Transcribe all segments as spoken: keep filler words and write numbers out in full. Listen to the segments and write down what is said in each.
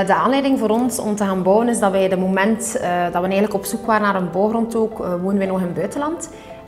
de aanleiding voor ons om te gaan bouwen is dat wij de moment uh, dat we eigenlijk op zoek waren naar een bouwgrond ook, uh, wonen wij nog in het buitenland.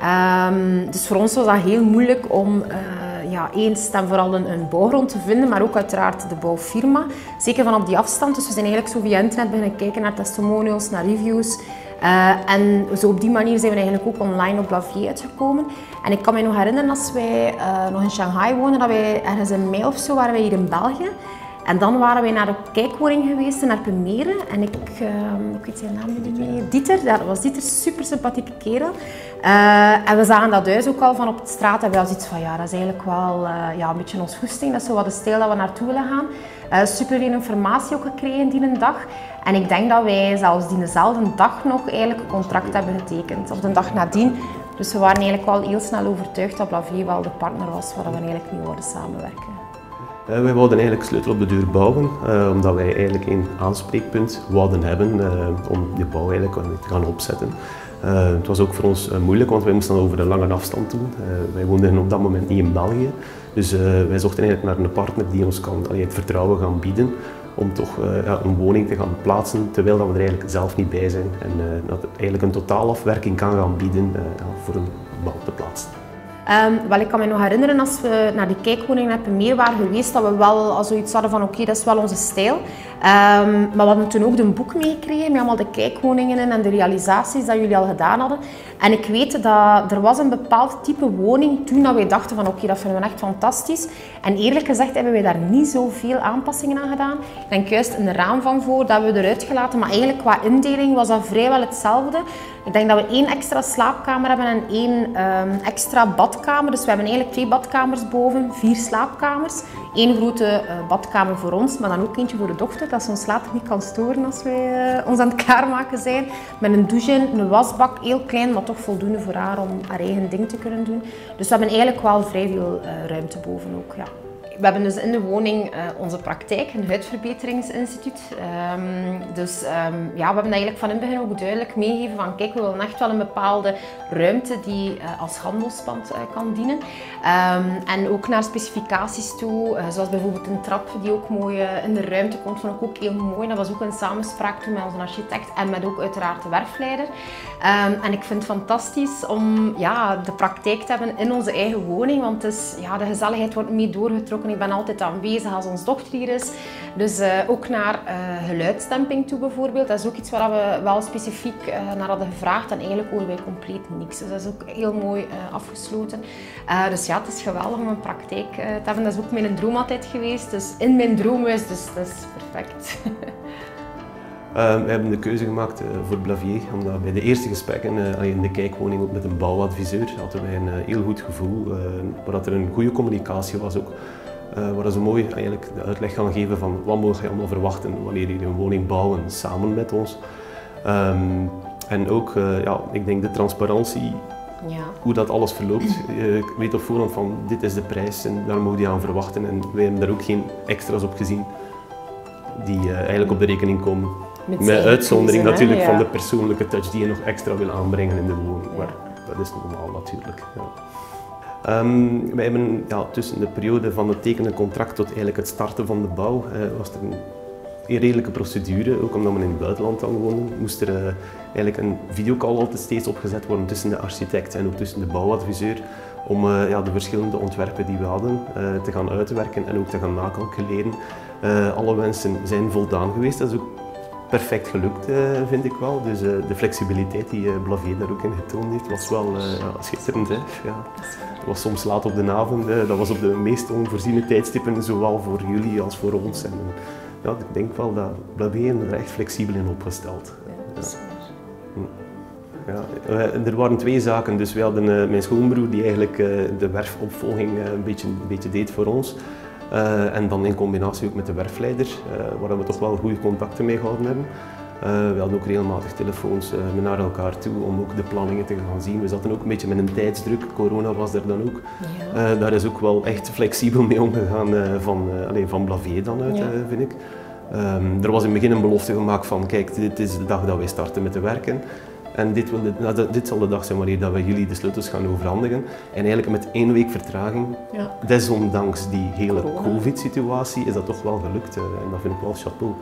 Um, dus voor ons was dat heel moeilijk om uh, ja, eens en vooral een, een bouwgrond te vinden, maar ook uiteraard de bouwfirma. Zeker van op die afstand, dus we zijn eigenlijk zo via internet beginnen kijken naar testimonials, naar reviews. Uh, en zo op die manier zijn we eigenlijk ook online op Blavier uitgekomen. En ik kan me nog herinneren als wij uh, nog in Shanghai woonden, dat wij ergens in mei of zo waren wij hier in België. En dan waren wij naar de kijkwoning geweest in Erpenmeren. En ik, uh, ik weet zijn naam niet meer, Dieter, dat was Dieter, super sympathieke kerel. Uh, en we zagen dat huis ook al van op de straat en we hadden iets van, ja, dat is eigenlijk wel uh, ja, een beetje ons goesting. Dat is zo wat de stijl dat we naartoe willen gaan. Uh, super veel informatie ook gekregen die een dag. En ik denk dat wij zelfs diezelfde dag nog eigenlijk een contract hebben getekend. Of de dag nadien. Dus we waren eigenlijk wel heel snel overtuigd dat Blavier wel de partner was waar we eigenlijk mee wilden samenwerken. Uh, wij wilden eigenlijk sleutel op de deur bouwen, uh, omdat wij eigenlijk een aanspreekpunt wilden hebben uh, om de bouw eigenlijk te gaan opzetten. Uh, het was ook voor ons uh, moeilijk, want wij moesten over een lange afstand doen. Uh, wij woonden op dat moment niet in België, dus uh, wij zochten eigenlijk naar een partner die ons kan, allee, het vertrouwen gaan bieden om toch uh, ja, een woning te gaan plaatsen, terwijl dat we er eigenlijk zelf niet bij zijn. En uh, dat het eigenlijk een totaalafwerking kan gaan bieden uh, ja, voor een bouw te plaatsen. Um, wel, ik kan me nog herinneren als we naar die kijkwoning in Erpenmeren waren geweest, dat we wel al zoiets hadden van oké, okay, dat is wel onze stijl. Um, maar we hadden toen ook een boek meegekregen met allemaal de kijkwoningen in en de realisaties dat jullie al gedaan hadden. En ik weet dat er was een bepaald type woning toen dat wij dachten van oké, okay, dat vinden we echt fantastisch. En eerlijk gezegd hebben wij daar niet zoveel aanpassingen aan gedaan. Ik denk juist een raamvang voor, dat we eruit gelaten, maar eigenlijk qua indeling was dat vrijwel hetzelfde. Ik denk dat we één extra slaapkamer hebben en één um, extra badkamer. Dus we hebben eigenlijk twee badkamers boven, vier slaapkamers. Eén grote uh, badkamer voor ons, maar dan ook eentje voor de dochter, dat ze ons later niet kan storen als wij uh, ons aan het klaarmaken zijn. Met een douche in, een wasbak, heel klein, maar toch voldoende voor haar om haar eigen ding te kunnen doen. Dus we hebben eigenlijk wel vrij veel uh, ruimte boven ook, ja. We hebben dus in de woning uh, onze praktijk, een huidverbeteringsinstituut. Um, dus um, ja, we hebben eigenlijk van in het begin ook duidelijk meegegeven van kijk, we willen echt wel een bepaalde ruimte die uh, als handelspand uh, kan dienen. Um, en ook naar specificaties toe, uh, zoals bijvoorbeeld een trap die ook mooi uh, in de ruimte komt, vond ik ook heel mooi. Dat was ook een samenspraak toen met onze architect en met ook uiteraard de werfleider. Um, en ik vind het fantastisch om ja, de praktijk te hebben in onze eigen woning, want het is, ja, de gezelligheid wordt mee doorgetrokken. Ik ben altijd aanwezig als onze dochter hier is. Dus uh, ook naar uh, geluidsdemping toe bijvoorbeeld. Dat is ook iets waar we wel specifiek uh, naar hadden gevraagd. En eigenlijk horen wij compleet niks. Dus dat is ook heel mooi uh, afgesloten. Uh, dus ja, het is geweldig om een praktijk uh, te hebben. Dat is ook mijn droom altijd geweest. Dus in mijn droomhuis, dus dat is perfect. Uh, we hebben de keuze gemaakt uh, voor Blavier, omdat bij de eerste gesprekken uh, in de kijkwoning ook met een bouwadviseur hadden wij een uh, heel goed gevoel, uh, waar dat er een goede communicatie was ook. Uh, waar ze mooi eigenlijk de uitleg gaan geven van wat moet je allemaal verwachten wanneer jullie een woning bouwen samen met ons. Um, en ook, uh, ja, ik denk de transparantie, ja. Hoe dat alles verloopt. Uh, ik weet op voorhand van dit is de prijs en daar moet je aan verwachten. En wij hebben daar ook geen extra's op gezien die uh, eigenlijk op de rekening komen. Met, met uitzondering kiezen, natuurlijk, ja. Van de persoonlijke touch die je nog extra wil aanbrengen in de woning. Ja. Maar dat is normaal natuurlijk. Ja. Um, wij hebben ja, tussen de periode van het tekenen contract tot eigenlijk het starten van de bouw uh, was er een, een redelijke procedure, ook omdat we in het buitenland dan woonden, moest er uh, eigenlijk een videocall altijd steeds opgezet worden tussen de architect en ook tussen de bouwadviseur om uh, ja, de verschillende ontwerpen die we hadden uh, te gaan uitwerken en ook te gaan nakalculeren. Uh, alle wensen zijn voldaan geweest, dat is ook perfect gelukt, uh, vind ik wel. Dus uh, de flexibiliteit die uh, Blavier daar ook in getoond heeft, was wel uh, ja, schitterend. Hè? Ja. Dat was soms laat op de avond, uh, dat was op de meest onvoorziene tijdstippen, zowel voor jullie als voor ons. En, ja, ik denk wel dat Blavier er echt flexibel in opgesteld. Ja, dat is ja. Ja, uh, er waren twee zaken. Dus we hadden uh, mijn schoonbroer die eigenlijk uh, de werfopvolging uh, een, beetje, een beetje deed voor ons. Uh, en dan in combinatie ook met de werfleider, uh, waar we toch wel goede contacten mee gehouden hebben. Uh, we hadden ook regelmatig telefoons uh, naar elkaar toe om ook de planningen te gaan zien. We zaten ook een beetje met een tijdsdruk, corona was er dan ook. Ja. Uh, daar is ook wel echt flexibel mee omgegaan uh, van, uh, allez, van Blavier dan uit, ja. uh, vind ik. Um, er was in het begin een belofte gemaakt van kijk, dit is de dag dat wij starten met te werken. En dit, wil de, nou, dit zal de dag zijn wanneer dat we jullie de sleutels gaan overhandigen. En eigenlijk met één week vertraging, ja. Desondanks die hele COVID-situatie, is dat toch wel gelukt. En dat vind ik wel chapeau.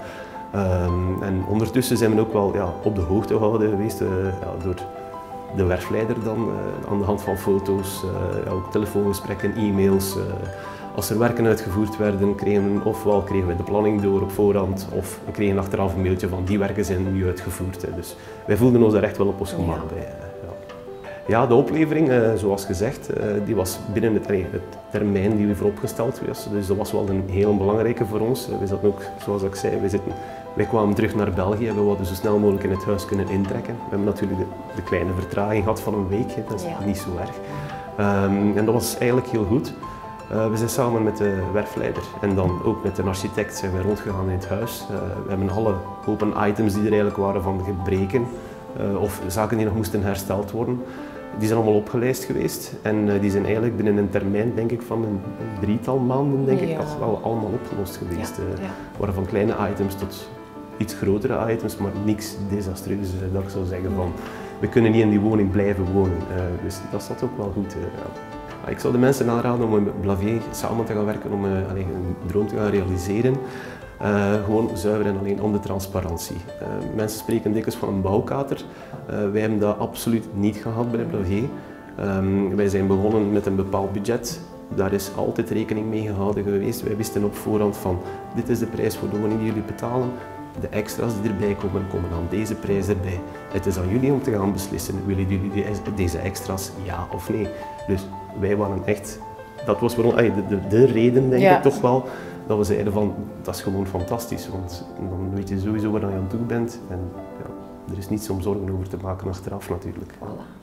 Um, en ondertussen zijn we ook wel ja, op de hoogte gehouden geweest uh, ja, door de werfleider dan, uh, aan de hand van foto's, uh, ja, ook telefoongesprekken, e-mails. Uh, als er werken uitgevoerd werden, kregen we, ofwel kregen we de planning door op voorhand, of we kregen achteraf een mailtje van die werken zijn nu uitgevoerd. Hè. Dus wij voelden ons daar echt wel op ons gemak ja. bij. Ja, de oplevering, uh, zoals gezegd, uh, die was binnen het, allee, het termijn die we vooropgesteld was. Dus dat was wel een heel belangrijke voor ons. Uh, we zaten ook, zoals ik zei, wij, zitten, wij kwamen terug naar België en we wilden zo snel mogelijk in het huis kunnen intrekken. We hebben natuurlijk de, de kleine vertraging gehad van een week, hè. Dat is ja. niet zo erg. Um, en dat was eigenlijk heel goed. Uh, we zijn samen met de werfleider en dan ook met een architect zijn we rondgegaan in het huis. Uh, we hebben alle open items die er eigenlijk waren van gebreken uh, of zaken die nog moesten hersteld worden. Die zijn allemaal opgelijst geweest en uh, die zijn eigenlijk binnen een termijn denk ik, van een, een drietal maanden denk ja. ik, al allemaal opgelost geweest. Ja, ja. Uh, waren van kleine items tot iets grotere items, maar niks desastreus uh, dat ik zou zeggen van we kunnen niet in die woning blijven wonen. Uh, dus dat zat ook wel goed. Uh, ja. Ik zou de mensen aanraden om met Blavier samen te gaan werken om uh, alleen, een droom te gaan realiseren. Uh, gewoon zuiver en alleen om de transparantie. Uh, mensen spreken dikwijls van een bouwkater. Uh, wij hebben dat absoluut niet gehad bij Blavier. Um, wij zijn begonnen met een bepaald budget. Daar is altijd rekening mee gehouden geweest. Wij wisten op voorhand van dit is de prijs voor de woning die jullie betalen. De extra's die erbij komen, komen aan deze prijs erbij. Het is aan jullie om te gaan beslissen, willen jullie deze extra's ja of nee. Dus wij waren echt, dat was voor ons, de, de, de reden denk ja. ik toch wel, dat we zeiden van dat is gewoon fantastisch, want dan weet je sowieso waar je aan toe bent en ja, er is niets om zorgen over te maken achteraf natuurlijk. Voilà.